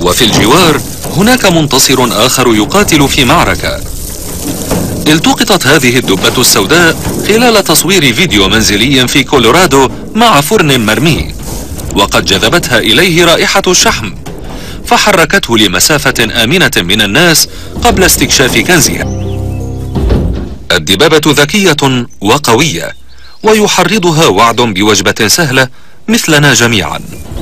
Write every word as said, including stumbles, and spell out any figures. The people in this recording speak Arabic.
وفي الجوار هناك منتصر آخر يقاتل في معركة. التقطت هذه الدبة السوداء خلال تصوير فيديو منزلي في كولورادو مع فرن مرمي، وقد جذبتها إليه رائحة الشحم فحركته لمسافة آمنة من الناس قبل استكشاف كنزها. الدبابة ذكية وقوية، ويحرضها وعد بوجبة سهلة مثلنا جميعا.